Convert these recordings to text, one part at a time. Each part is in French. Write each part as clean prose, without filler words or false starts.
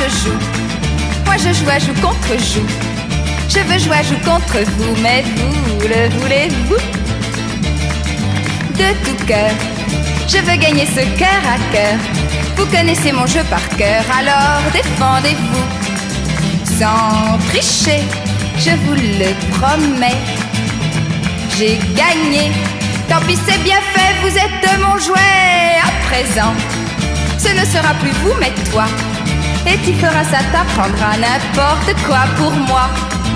je joue. Moi je joue contre joue. Je veux jouer à joue contre vous, mais vous le voulez-vous? De tout cœur, je veux gagner ce cœur à cœur. Vous connaissez mon jeu par cœur, alors défendez-vous. Sans tricher, je vous le promets. J'ai gagné, tant pis c'est bien fait, vous êtes mon jouet. À présent, ce ne sera plus vous mais toi. Et tu feras ça, t'apprendras n'importe quoi pour moi.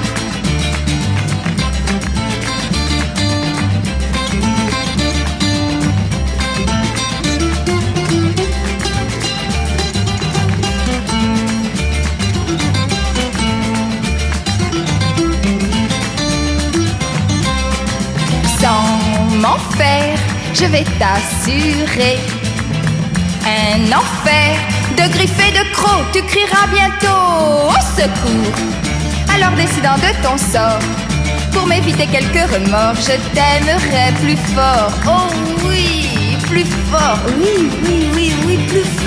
Sans m'en faire, je vais t'assurer un enfer de griffes et de crocs. Tu crieras bientôt au secours. Alors décidant de ton sort, pour m'éviter quelques remords, je t'aimerai plus fort. Oh oui, plus fort. Oui, oui, oui, oui, plus fort.